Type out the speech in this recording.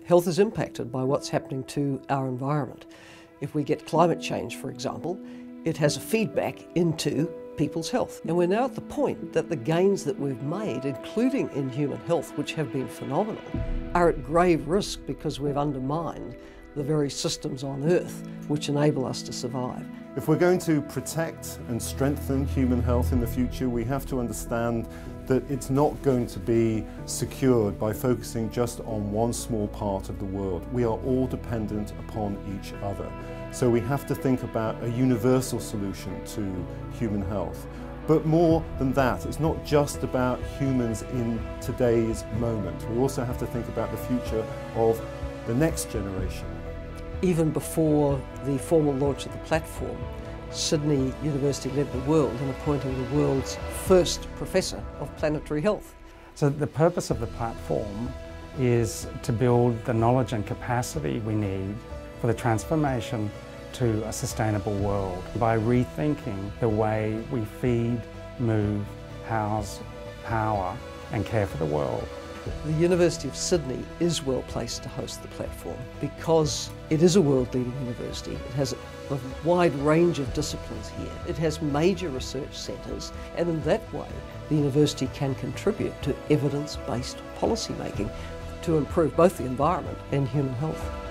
Health is impacted by what's happening to our environment. If we get climate change, for example, it has a feedback into people's health. And we're now at the point that the gains that we've made, including in human health, which have been phenomenal, are at grave risk because we've undermined the very systems on Earth which enable us to survive. If we're going to protect and strengthen human health in the future, we have to understand that it's not going to be secured by focusing just on one small part of the world. We are all dependent upon each other. So we have to think about a universal solution to human health. But more than that, it's not just about humans in today's moment. We also have to think about the future of the next generation. Even before the formal launch of the platform, Sydney University led the world in appointing the world's first professor of planetary health. So the purpose of the platform is to build the knowledge and capacity we need for the transformation to a sustainable world by rethinking the way we feed, move, house, power and care for the world. The University of Sydney is well placed to host the platform because it is a world-leading university. It has a wide range of disciplines here. It has major research centres, and in that way the university can contribute to evidence-based policy making to improve both the environment and human health.